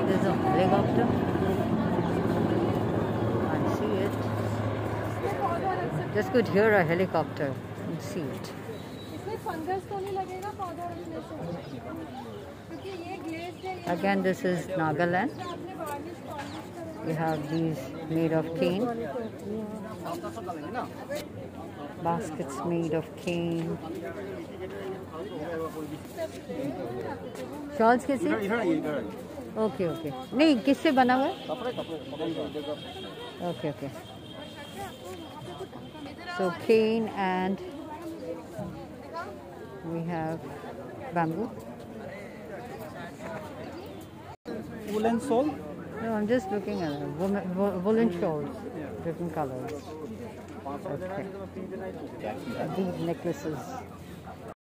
there's a helicopter. I see it. Just could hear a helicopter and see it. Again, this is Nagaland. We have these made of cane. Baskets made of cane. Shawls कैसे? Okay, okay. नहीं, किससे बना हुआ है? Okay, okay. So cane and we have bamboo. Woolen shawl? No, I'm just looking at it. Woolen shawls, different colors. Okay. These necklaces.